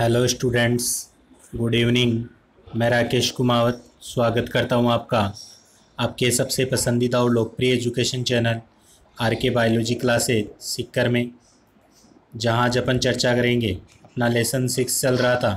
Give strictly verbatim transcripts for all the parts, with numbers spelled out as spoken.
Hello students, good evening. मैं राकेश कुमावत स्वागत करता हूं आपका आपके सबसे पसंदीदा और लोकप्रिय education channel R K biology classes Sikar में, जहां आज अपन चर्चा करेंगे। अपना लेसन सिक्स चल रहा था,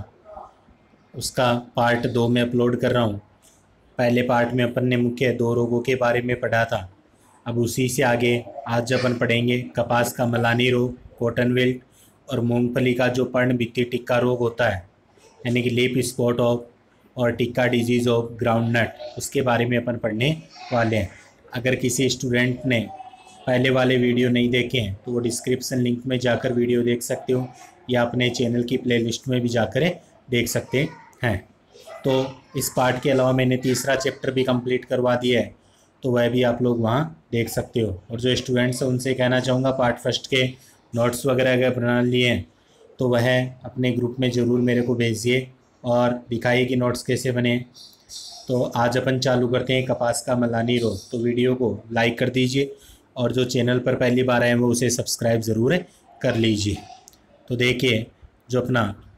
उसका पार्ट दो में अपलोड कर रहा हूं। पहले पार्ट में अपन ने मुख्य दो रोगों के बारे में पढ़ा था। अब उसी से आगे आज अपन पढ़ेंगे कपास का मलानी रोग, कॉटन विल्ट और मूंगफली का जो पर्णभित्ति टिक्का रोग होता है, यानी कि लीफ स्पॉट ऑफ और टिक्का डिजीज़ ऑफ ग्राउंडनट, उसके बारे में अपन पढ़ने वाले हैं। अगर किसी स्टूडेंट ने पहले वाले वीडियो नहीं देखे हैं तो वो डिस्क्रिप्शन लिंक में जाकर वीडियो देख सकते हो, या अपने चैनल की प्लेलिस्ट में भी जाकर देख सकते हैं। तो इस पार्ट के अलावा मैंने तीसरा चैप्टर भी कंप्लीट करवा दिया है, तो वह भी आप लोग वहाँ देख सकते हो। और जो स्टूडेंट्स हैं उनसे कहना चाहूँगा, पार्ट फर्स्ट के नोट्स वगैरह अगर बना लिए हैं तो वह अपने ग्रुप में ज़रूर मेरे को भेजिए और दिखाइए कि नोट्स कैसे बने। तो आज अपन चालू करते हैं कपास का मलानी रोग। तो वीडियो को लाइक कर दीजिए और जो चैनल पर पहली बार आए हैं वो उसे सब्सक्राइब ज़रूर कर लीजिए। तो देखिए, जो अपना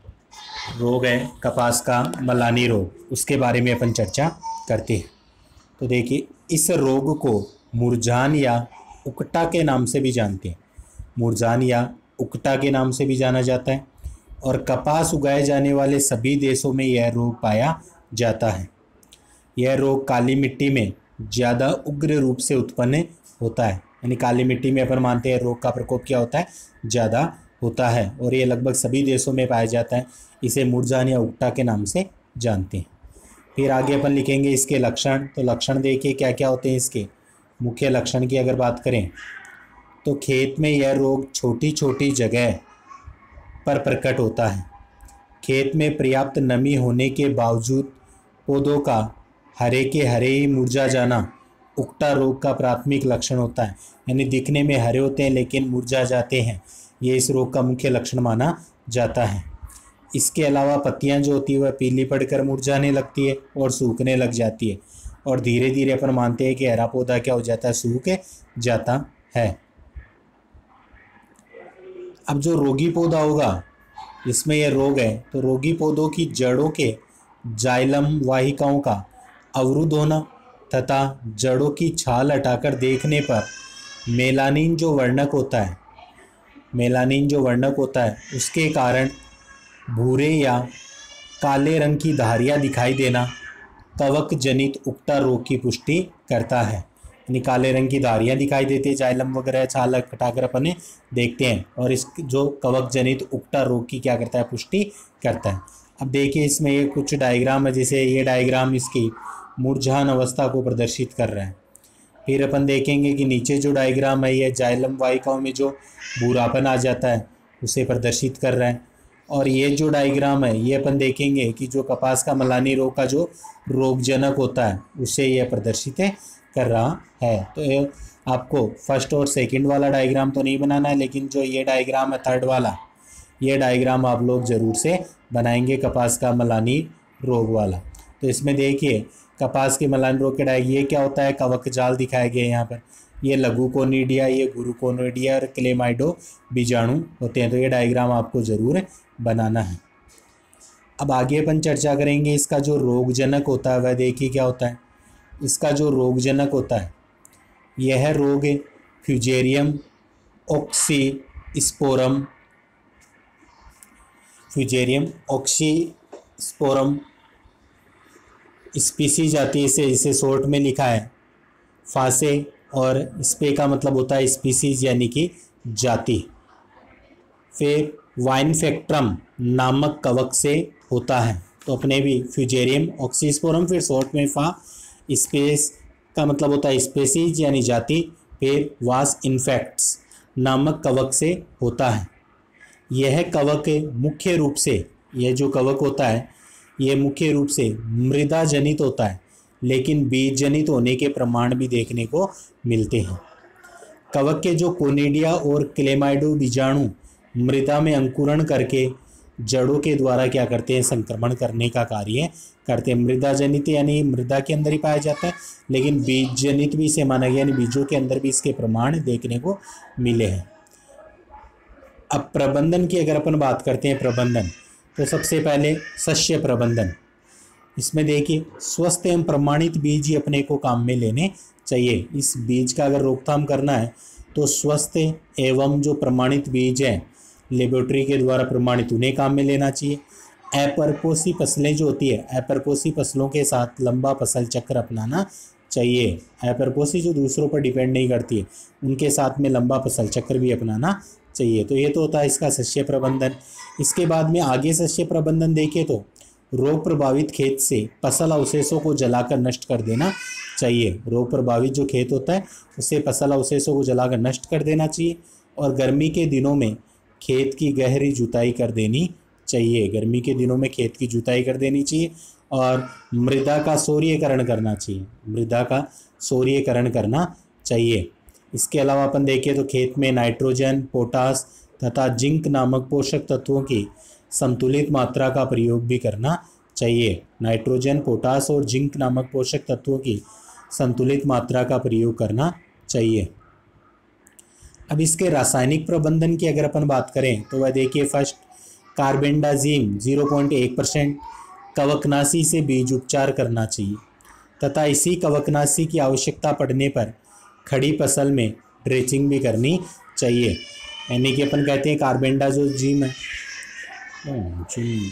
रोग है कपास का मलानी रोग, उसके बारे में अपन चर्चा करते हैं। तो देखिए, इस रोग को मुरझान या उकटा के नाम से भी जानते हैं। मुरझान या उकटा के नाम से भी जाना जाता है और कपास उगाए जाने वाले सभी देशों में यह रोग पाया जाता है। यह रोग काली मिट्टी में ज़्यादा उग्र रूप से उत्पन्न होता है, यानी काली मिट्टी में अपन मानते हैं रोग का प्रकोप क्या होता है, ज़्यादा होता है, और ये लगभग सभी देशों में पाया जाता है। इसे मुरझान या उकटा के नाम से जानते हैं। फिर आगे अपन लिखेंगे इसके लक्षण। तो लक्षण देखिए क्या क्या होते हैं इसके। मुख्य लक्षण की अगर बात करें तो खेत में यह रोग छोटी छोटी जगह पर प्रकट होता है। खेत में पर्याप्त नमी होने के बावजूद पौधों का हरे के हरे ही मुरझा जाना उकटा रोग का प्राथमिक लक्षण होता है, यानी दिखने में हरे होते हैं लेकिन मुरझा जाते हैं। ये इस रोग का मुख्य लक्षण माना जाता है। इसके अलावा पत्तियां जो होती है वह पीली पड़कर मुरझाने लगती है और सूखने लग जाती है, और धीरे धीरे अपन मानते हैं कि हरा पौधा क्या हो जाता है, सूख जाता है। अब जो रोगी पौधा होगा जिसमें यह रोग है, तो रोगी पौधों की जड़ों के जाइलम वाहिकाओं का अवरुद्ध होना तथा जड़ों की छाल हटाकर देखने पर मेलानिन जो वर्णक होता है मेलानिन जो वर्णक होता है उसके कारण भूरे या काले रंग की धारियाँ दिखाई देना कवक जनित उकटा रोग की पुष्टि करता है। यानी काले रंग की धारियाँ दिखाई देती है, जाइलम वगैरह छाल हटाकर अपने देखते हैं, और इस जो कवक जनित उकटा रोग की क्या करता है, पुष्टि करता है। अब देखिए इसमें ये कुछ डायग्राम है, जैसे ये डायग्राम इसकी मुरझान अवस्था को प्रदर्शित कर रहा है। फिर अपन देखेंगे कि नीचे जो डायग्राम है ये जाइलम वाहिकाओं में जो भूरापन आ जाता है उसे प्रदर्शित कर रहा है। और ये जो डायग्राम है ये अपन देखेंगे कि जो कपास का मलानी रोग का जो रोगजनक होता है उसे यह प्रदर्शित है कर रहा है। तो ये आपको फर्स्ट और सेकंड वाला डायग्राम तो नहीं बनाना है, लेकिन जो ये डायग्राम है थर्ड वाला, ये डायग्राम आप लोग ज़रूर से बनाएंगे कपास का मलानी रोग वाला। तो इसमें देखिए कपास के मलानी रोग के डायग्राम ये क्या होता है, कवक जाल दिखाए गए यहाँ पर। ये लघु कोनिडिया, ये गुरु कोनिडिया और क्लेमाइडो बीजाणु होते हैं। तो ये डायग्राम आपको ज़रूर बनाना है। अब आगे अपन चर्चा करेंगे इसका जो रोगजनक होता है वह देखिए क्या होता है। इसका जो रोगजनक होता है यह रोग fusarium oxysporum fusarium oxysporum species आती है, इसे इसे शॉर्ट में लिखा है फासे, और स्पे का मतलब होता है स्पीसीज यानी कि जाति। फिर वाइनफेक्ट्रम नामक कवक से होता है। तो अपने भी फ्यूजेरियम ऑक्सीस्पोरम, फिर शॉर्ट में फा, स्पेस का मतलब होता है स्पेसीज यानी जाति, फिर वास इन्फेक्ट्स नामक कवक से होता है। यह कवक मुख्य रूप से, यह जो कवक होता है यह मुख्य रूप से मृदा जनित होता है, लेकिन बीज जनित होने के प्रमाण भी देखने को मिलते हैं। कवक के जो कोनिडिया और क्लेमाइडो बीजाणु मृदा में अंकुरण करके जड़ों के द्वारा क्या करते हैं, संक्रमण करने का कार्य करते हैं। मृदा जनित यानी मृदा के अंदर ही पाया जाता है, लेकिन बीज जनित भी इसे माना गया, यानी बीजों के अंदर भी इसके प्रमाण देखने को मिले हैं। अब प्रबंधन की अगर अपन बात करते हैं, प्रबंधन तो सबसे पहले शस्य प्रबंधन, इसमें देखिए स्वस्थ एवं प्रमाणित बीज ही अपने को काम में लेने चाहिए। इस बीज का अगर रोकथाम करना है तो स्वस्थ एवं जो प्रमाणित बीज हैं लेबोरेटरी के द्वारा प्रमाणित, उन्हें काम में लेना चाहिए। अपरपोषी फसलें जो होती है, अपरपोषी फसलों के साथ लंबा फसल चक्र अपनाना चाहिए। अपरपोषी जो दूसरों पर डिपेंड नहीं करती है, उनके साथ में लंबा फसल चक्र भी अपनाना चाहिए। तो ये तो होता है इसका शस्य प्रबंधन। इसके बाद में आगे शस्य प्रबंधन देखें तो रोग प्रभावित खेत से फसल अवशेषों को जलाकर नष्ट कर देना चाहिए। रोग प्रभावित जो खेत होता है उससे फसल अवशेषों को जलाकर नष्ट कर देना चाहिए। और गर्मी के दिनों में खेत की गहरी जुताई कर देनी चाहिए। गर्मी के दिनों में खेत की जुताई कर देनी चाहिए और मृदा का सौर्यीकरण करना चाहिए। मृदा का सौर्यीकरण करना चाहिए। इसके अलावा अपन देखें तो खेत में नाइट्रोजन, पोटास तथा जिंक नामक पोषक तत्वों की संतुलित मात्रा का प्रयोग भी करना चाहिए। नाइट्रोजन, पोटास और जिंक नामक पोषक तत्वों की संतुलित मात्रा का प्रयोग करना चाहिए। अब इसके रासायनिक प्रबंधन की अगर अपन बात करें तो वह देखिए, फर्स्ट कार्बेंडाजिम ज़ीरो पॉइंट एक परसेंट कवकनाशी से बीज उपचार करना चाहिए तथा इसी कवकनाशी की आवश्यकता पड़ने पर खड़ी फसल में ड्रेचिंग भी करनी चाहिए। यानी कि अपन कहते हैं कार्बेंडाजिम है जी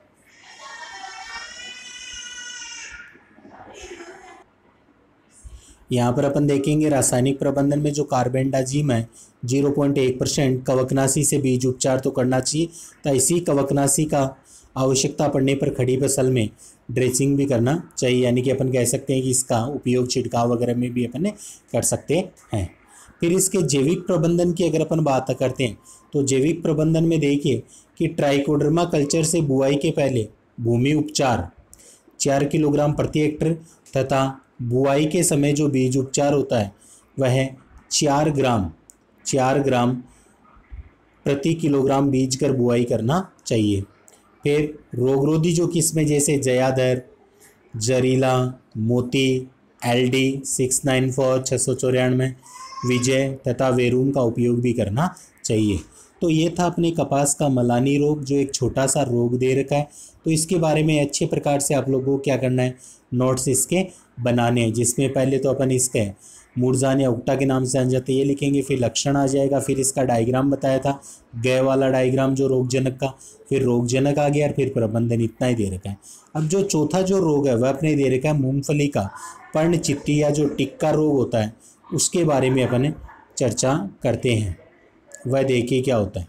यहाँ पर अपन देखेंगे रासायनिक प्रबंधन में जो कार्बेंडाजिम है ज़ीरो पॉइंट एक परसेंट कवकनाशी से बीज उपचार तो करना चाहिए, तो इसी कवकनाशी का आवश्यकता पड़ने पर खड़ी फसल में ड्रेचिंग भी करना चाहिए। यानी कि अपन कह सकते हैं कि इसका उपयोग छिड़काव वगैरह में भी अपन कर सकते हैं। फिर इसके जैविक प्रबंधन की अगर अपन बात करते हैं तो जैविक प्रबंधन में देखिए कि ट्राइकोडर्मा कल्चर से बुआई के पहले भूमि उपचार चार किलोग्राम प्रति हेक्टेयर तथा बुआई के समय जो बीज उपचार होता है वह चार ग्राम चार ग्राम प्रति किलोग्राम बीज कर बुआई करना चाहिए। फिर रोगरोधी जो किस्में जैसे Jayadhar, Jarila, Moti, L D six nine four छः सौ चौरानवे, विजय तथा वेरूम का उपयोग भी करना चाहिए। तो ये था अपने कपास का मलानी रोग, जो एक छोटा सा रोग दे रखा है। तो इसके बारे में अच्छे प्रकार से आप लोगों को क्या करना है, नोट्स इसके बनाने हैं, जिसमें पहले तो अपन इसके मूर्जान या उक्टा के नाम से जान जाते ये लिखेंगे, फिर लक्षण आ जाएगा, फिर इसका डायग्राम बताया था गय वाला डायग्राम जो रोगजनक का, फिर रोगजनक आ गया और फिर प्रबंधन, इतना ही दे रखा है। अब जो चौथा जो रोग है वह अपने दे रखा है मूंगफली का पर्ण चिट्टी या जो टिक्का रोग होता है, उसके बारे में अपन चर्चा करते हैं। वह देखिए क्या होता है।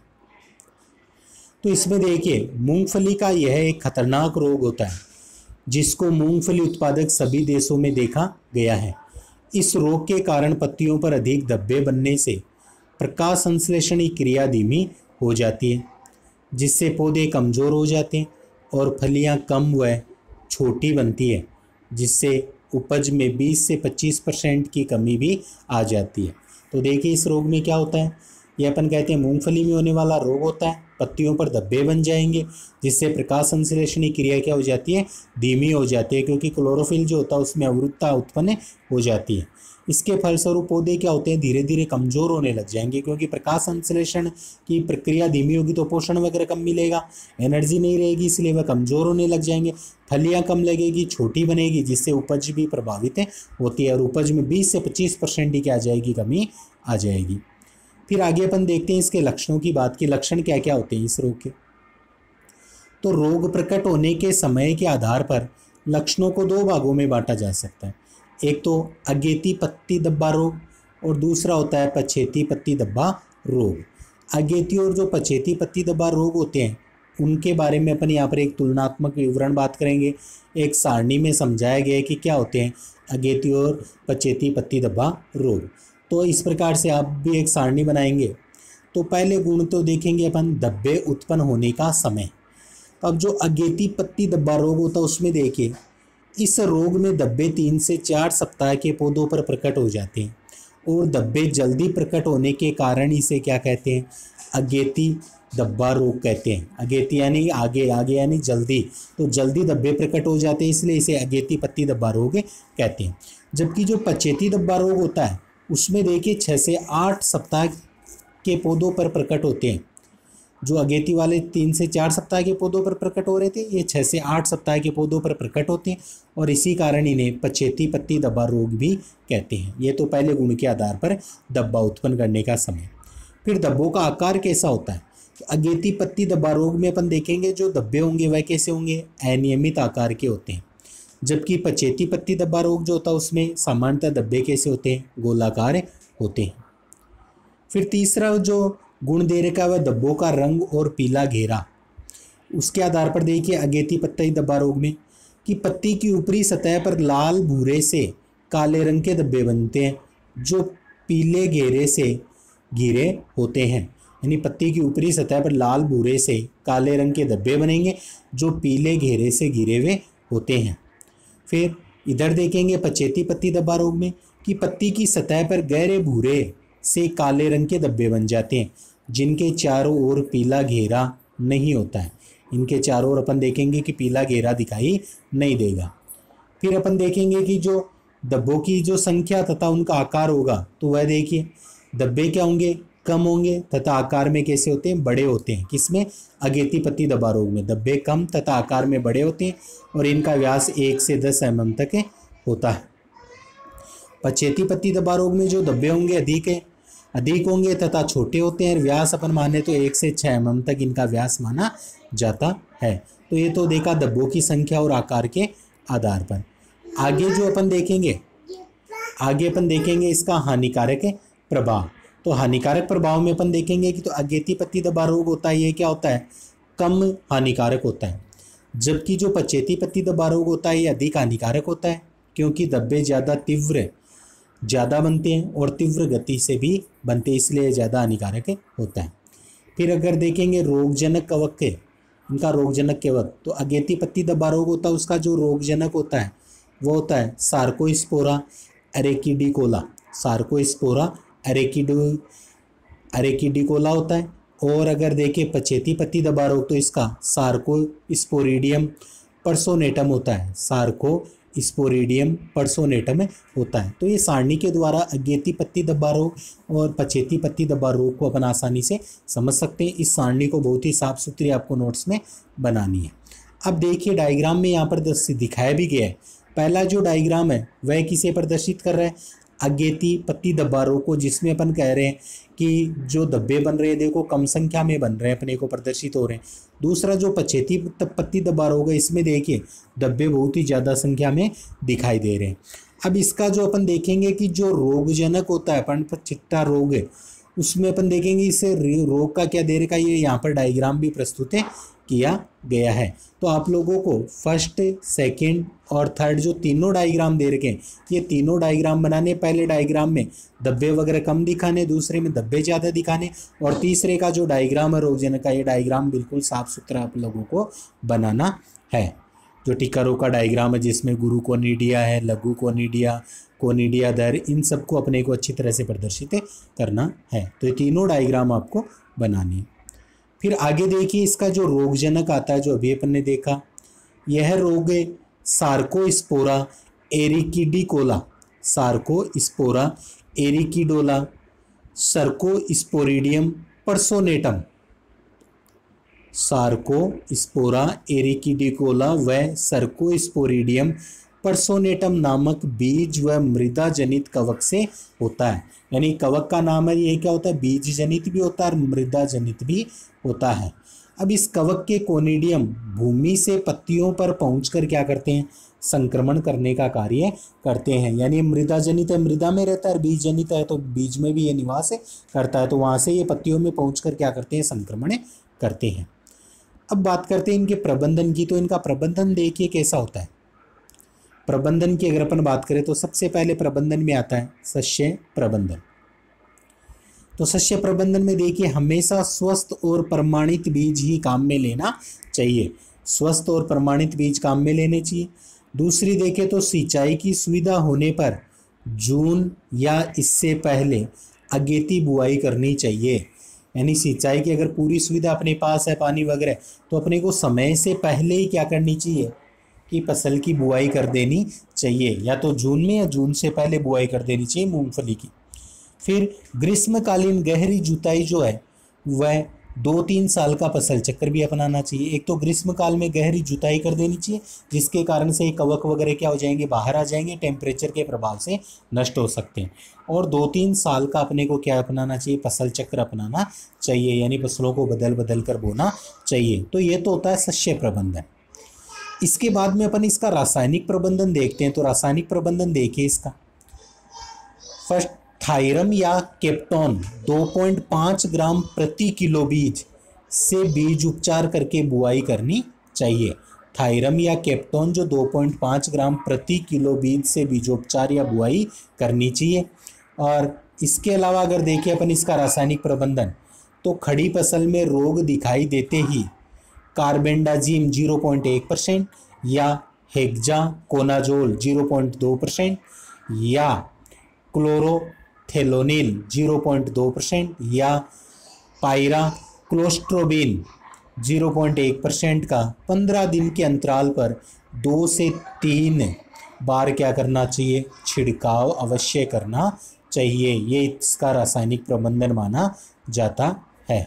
तो इसमें देखिए मूंगफली का यह एक खतरनाक रोग होता है जिसको मूंगफली उत्पादक सभी देशों में देखा गया है। इस रोग के कारण पत्तियों पर अधिक धब्बे बनने से प्रकाश संश्लेषण की क्रिया धीमी हो जाती है, जिससे पौधे कमज़ोर हो जाते हैं और फलियां कम व छोटी बनती है, जिससे उपज में बीस से पच्चीस परसेंट की कमी भी आ जाती है। तो देखिए इस रोग में क्या होता है, ये अपन कहते हैं मूंगफली में होने वाला रोग होता है। पत्तियों पर धब्बे बन जाएंगे, जिससे प्रकाश संश्लेषण की क्रिया क्या हो जाती है, धीमी हो जाती है, क्योंकि क्लोरोफिल जो होता है उसमें अवरुद्धता उत्पन्न हो जाती है। इसके फलस्वरूप पौधे क्या होते हैं, धीरे धीरे कमज़ोर होने लग जाएंगे, क्योंकि प्रकाश संश्लेषण की प्रक्रिया धीमी होगी तो पोषण वगैरह कम मिलेगा, एनर्जी नहीं रहेगी, इसलिए वह कमज़ोर होने लग जाएंगे, फलियाँ कम लगेगी, छोटी बनेगी, जिससे उपज भी प्रभावित होती है और उपज में बीस से पच्चीस परसेंट ही क्या आ जाएगी, कमी आ जाएगी। फिर आगे अपन देखते हैं इसके लक्षणों की बात की, लक्षण क्या क्या होते हैं इस रोग के। तो रोग प्रकट होने के समय के आधार पर लक्षणों को दो भागों में बांटा जा सकता है। एक तो अगेती पत्ती धब्बा रोग और दूसरा होता है पछेती पत्ती धब्बा रोग। अगेती और जो पछेती पत्ती धब्बा रोग होते हैं उनके बारे में अपन यहाँ पर एक तुलनात्मक विवरण बात करेंगे। एक सारणी में समझाया गया है कि क्या होते हैं अगेती और पछेती पत्ती धब्बा रोग। तो इस प्रकार से आप भी एक सारणी बनाएंगे। तो पहले गुण तो देखेंगे अपन, धब्बे उत्पन्न होने का समय। अब जो अगेती पत्ती धब्बा रोग होता है उसमें देखिए इस रोग में धब्बे तीन से चार सप्ताह के पौधों पर प्रकट हो जाते हैं और धब्बे जल्दी प्रकट होने के कारण इसे क्या कहते हैं, अगेती धब्बा रोग कहते हैं। अगेती यानी आगे, आगे यानी जल्दी, तो जल्दी धब्बे प्रकट हो जाते हैं, इसलिए इसे अगेती पत्ती धब्बा रोग कहते हैं। जबकि जो पछेती धब्बा रोग होता है उसमें देखिए छः से आठ सप्ताह के पौधों पर प्रकट होते हैं। जो अगेती वाले तीन से चार सप्ताह के पौधों पर प्रकट हो रहे थे, ये छः से आठ सप्ताह के पौधों पर प्रकट होते हैं और इसी कारण इन्हें पछेती पत्ती धब्बा रोग भी कहते हैं। ये तो पहले गुण के आधार पर धब्बा उत्पन्न करने का समय। फिर धब्बों का आकार कैसा होता है? अगेती पत्ती धब्बा रोग में अपन देखेंगे जो धब्बे होंगे वह कैसे होंगे? अनियमित आकार के होते हैं। जबकि पछेती पत्ती धब्बा रोग जो होता है उसमें सामान्यतः धब्बे कैसे होते हैं? गोलाकार होते हैं। फिर तीसरा जो गुण दे रखा है वह धब्बों का रंग और पीला घेरा। उसके आधार पर देखिए अगेती पत्ती धब्बा रोग में कि पत्ती की ऊपरी सतह पर लाल भूरे से काले रंग के धब्बे बनते हैं जो पीले घेरे से घिरे होते हैं। यानी पत्ती की ऊपरी सतह पर लाल भूरे से काले रंग के धब्बे बनेंगे जो पीले घेरे से घिरे हुए होते हैं। फिर इधर देखेंगे पछेती पत्ती धब्बा रोग में कि पत्ती की सतह पर गहरे भूरे से काले रंग के धब्बे बन जाते हैं जिनके चारों ओर पीला घेरा नहीं होता है। इनके चारों ओर अपन देखेंगे कि पीला घेरा दिखाई नहीं देगा। फिर अपन देखेंगे कि जो धब्बों की जो संख्या तथा उनका आकार होगा तो वह देखिए धब्बे क्या होंगे? कम होंगे तथा आकार में कैसे होते हैं? बड़े होते हैं। किसमें? अगेती पत्ती धब्बा रोग में धब्बे कम तथा आकार में बड़े होते हैं और इनका व्यास एक से दस एम एम तक होता है। पछेती पत्ती धब्बा रोग में जो धब्बे होंगे अधिक है अधिक होंगे तथा छोटे होते हैं। व्यास अपन माने तो एक से छः एम एम तक इनका व्यास माना जाता है। तो ये तो देखा धब्बों की संख्या और आकार के आधार पर। आगे जो अपन देखेंगे आगे अपन देखेंगे इसका हानिकारक प्रभाव। तो हानिकारक प्रभाव में अपन देखेंगे कि तो अगेती पत्ती धब्बा रोग होता है ये क्या होता है? कम हानिकारक होता है। जबकि जो पछेती पत्ती धब्बा रोग होता है ये अधिक हानिकारक होता है क्योंकि धब्बे ज़्यादा तीव्र ज़्यादा बनते हैं और तीव्र गति से भी बनते हैं, इसलिए ज़्यादा हानिकारक होता है। फिर अगर देखेंगे रोगजनक कवक के इनका रोगजनक कवक तो अगेती पत्ती धब्बा रोग होता है उसका जो रोगजनक होता है वो होता है सार्कोस्पोरा एरेकिडिकोला। सार्कोस्पोरा एरेकिडो एरेकिडिकोला होता है। और अगर देखें पछेती पत्ती धब्बा रोग तो इसका सार्कोस्पोरिडियम पर्सोनेटम होता है। सार्को स्पोरिडियम पर्सोनेटम होता है। तो ये सारणी के द्वारा अगेती पत्ती धब्बा रोग और पछेती पत्ती धब्बा रोग को अपन आसानी से समझ सकते हैं। इस सारणी को बहुत ही साफ सुथरी आपको नोट्स में बनानी है। अब देखिए डायग्राम में यहाँ पर दिखाया भी गया है। पहला जो डायग्राम है वह किसे प्रदर्शित कर रहा है? अगेती पत्ती धब्बा रोग को, जिसमें अपन कह रहे हैं कि जो धब्बे बन रहे हैं देखो कम संख्या में बन रहे हैं अपने को प्रदर्शित हो रहे हैं। दूसरा जो पछेती पत्ती धब्बा रोग है इसमें देखिए धब्बे बहुत ही ज़्यादा संख्या में दिखाई दे रहे हैं। अब इसका जो अपन देखेंगे कि जो रोगजनक होता है अपन चिट्टा रोग है उसमें अपन देखेंगे इसे रोग का क्या दे रखा है, ये यहाँ पर डायग्राम भी प्रस्तुत है किया गया है। तो आप लोगों को फर्स्ट सेकंड और थर्ड जो तीनों डायग्राम दे रखे हैं ये तीनों डायग्राम बनाने। पहले डायग्राम में धब्बे वगैरह कम दिखाने, दूसरे में धब्बे ज़्यादा दिखाने और तीसरे का जो डायग्राम है रोगजनक का ये डायग्राम बिल्कुल साफ सुथरा आप लोगों को बनाना है। जो टीका रोग का डायग्राम है जिसमें गुरु कोनिडिया है, लघु कोनिडिया, कोनिडिया दर, इन सबको अपने को अच्छी तरह से प्रदर्शित करना है। तो ये तीनों डायग्राम आपको बनानी है। फिर आगे देखिए इसका जो रोगजनक आता है जो अभी अपन ने देखा, यह रोग है सार्कोस्पोरा एरिकिडिकोला। सार्कोस्पोरा एरिकिडोला सर्कोस्पोरिडियम पर्सोनेटम। सार्कोस्पोरा एरिकिडिकोला व सर्कोस्पोरिडियम पर्सोनेटम नामक बीज व मृदा जनित कवक से होता है। यानी कवक का नाम है ये क्या होता है? बीज जनित भी होता है और मृदा जनित भी होता है। अब इस कवक के कोनिडियम भूमि से पत्तियों पर पहुंचकर क्या करते हैं? संक्रमण करने का कार्य करते हैं। यानी मृदा जनित है, मृदा में रहता है, बीज जनित है तो बीज में भी ये निवास करता है, तो वहाँ से ये पत्तियों में पहुंचकर क्या करते हैं? संक्रमण करते हैं। अब बात करते हैं इनके प्रबंधन की। तो इनका प्रबंधन देखिए कैसा होता है। प्रबंधन की अगर अपन बात करें तो सबसे पहले प्रबंधन में आता है सस्य प्रबंधन। तो सस्य प्रबंधन में देखिए हमेशा स्वस्थ और प्रमाणित बीज ही काम में लेना चाहिए। स्वस्थ और प्रमाणित बीज काम में लेने चाहिए। दूसरी देखें तो सिंचाई की सुविधा होने पर जून या इससे पहले अगेती बुआई करनी चाहिए। यानी सिंचाई की अगर पूरी सुविधा अपने पास है, पानी वगैरह, तो अपने को समय से पहले ही क्या करनी चाहिए कि फसल की बुआई कर देनी चाहिए। या तो जून में या जून से पहले बुआई कर देनी चाहिए मूंगफली की। फिर ग्रीष्मकालीन गहरी जुताई जो है वह दो तीन साल का फसल चक्र भी अपनाना चाहिए। एक तो ग्रीष्म काल में गहरी जुताई कर देनी चाहिए, जिसके कारण से कवक वगैरह क्या हो जाएंगे, बाहर आ जाएंगे, टेम्परेचर के प्रभाव से नष्ट हो सकते हैं। और दो तीन साल का अपने को क्या अपनाना चाहिए, फसल चक्र अपनाना चाहिए, यानी फसलों को बदल बदल कर बोना चाहिए। तो ये तो होता है शस्य प्रबंधन। इसके बाद में अपन इसका रासायनिक प्रबंधन देखते हैं। तो रासायनिक प्रबंधन देखिए इसका, फर्स्ट थायरम या केप्टॉन दो पॉइंट पाँच ग्राम प्रति किलो बीज से बीज उपचार करके बुआई करनी चाहिए। थायरम या केप्टॉन जो दो पॉइंट पाँच ग्राम प्रति किलो बीज से बीजोपचार या बुआई करनी चाहिए। और इसके अलावा अगर देखें अपन इसका रासायनिक प्रबंधन, तो खड़ी फसल में रोग दिखाई देते ही कार्बेंडाजिम ज़ीरो पॉइंट एक परसेंट या हेक्साकोनाजोल ज़ीरो पॉइंट दो परसेंट या क्लोरोथेलोनिल ज़ीरो पॉइंट दो परसेंट या पायराक्लोस्ट्रोबिन ज़ीरो पॉइंट एक परसेंट का पंद्रह दिन के अंतराल पर दो से तीन बार क्या करना चाहिए, छिड़काव अवश्य करना चाहिए। ये इसका रासायनिक प्रबंधन माना जाता है।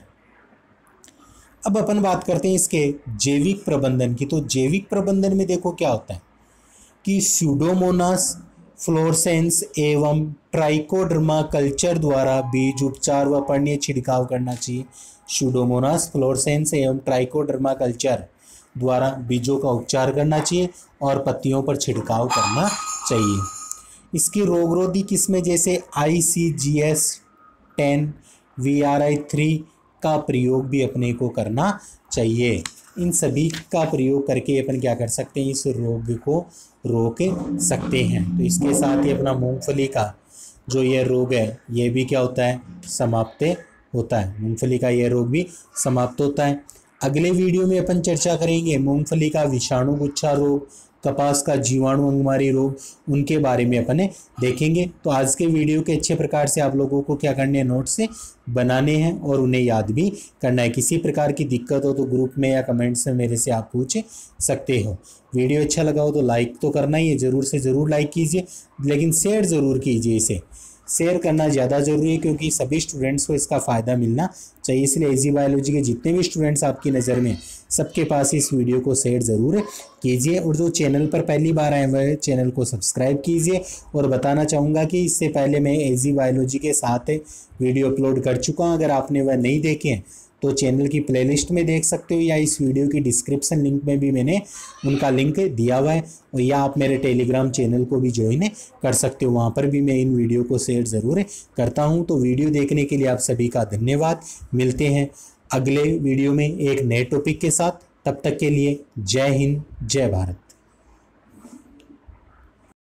अब अपन बात करते हैं इसके जैविक प्रबंधन की। तो जैविक प्रबंधन में देखो क्या होता है कि स्यूडोमोनास फ्लोरेसेंस एवं ट्राइकोडर्मा कल्चर द्वारा बीज उपचार व पर्णीय छिड़काव करना चाहिए। स्यूडोमोनास फ्लोरेसेंस एवं ट्राइकोडर्मा कल्चर द्वारा बीजों का उपचार करना चाहिए और पत्तियों पर छिड़काव करना चाहिए। इसकी रोगरोधी किस्में जैसे I C G S ten V R I three का प्रयोग भी अपने को करना चाहिए। इन सभी का प्रयोग करके अपन क्या कर सकते हैं, इस रोग को रोक सकते हैं। तो इसके साथ ही अपना मूंगफली का जो ये रोग है ये भी क्या होता है, समाप्त होता है। मूंगफली का ये रोग भी समाप्त होता है। अगले वीडियो में अपन चर्चा करेंगे मूंगफली का विषाणु गुच्छा रोग, कपास का जीवाणु अंगमारी रोग, उनके बारे में अपन देखेंगे। तो आज के वीडियो के अच्छे प्रकार से आप लोगों को क्या करने हैं, नोट्स से बनाने हैं और उन्हें याद भी करना है। किसी प्रकार की दिक्कत हो तो ग्रुप में या कमेंट्स में मेरे से आप पूछ सकते हो। वीडियो अच्छा लगा हो तो लाइक तो करना ही है, ज़रूर से ज़रूर लाइक कीजिए, लेकिन शेयर ज़रूर कीजिए। इसे शेयर करना ज़्यादा ज़रूरी है क्योंकि सभी स्टूडेंट्स को इसका फ़ायदा मिलना चाहिए। इसलिए इजी बायोलॉजी के जितने भी स्टूडेंट्स आपकी नज़र में, सबके पास इस वीडियो को शेयर ज़रूर कीजिए। और जो चैनल पर पहली बार आए हुए चैनल को सब्सक्राइब कीजिए। और बताना चाहूँगा कि इससे पहले मैं इजी बायोलॉजी के साथ वीडियो अपलोड कर चुका हूँ। अगर आपने वह नहीं देखे हैं तो चैनल की प्लेलिस्ट में देख सकते हो या इस वीडियो की डिस्क्रिप्शन लिंक में भी मैंने उनका लिंक दिया हुआ है। और या आप मेरे टेलीग्राम चैनल को भी ज्वाइन कर सकते हो, वहाँ पर भी मैं इन वीडियो को शेयर ज़रूर करता हूँ। तो वीडियो देखने के लिए आप सभी का धन्यवाद। मिलते हैं अगले वीडियो में एक नए टॉपिक के साथ। तब तक के लिए जय हिंद, जय भारत।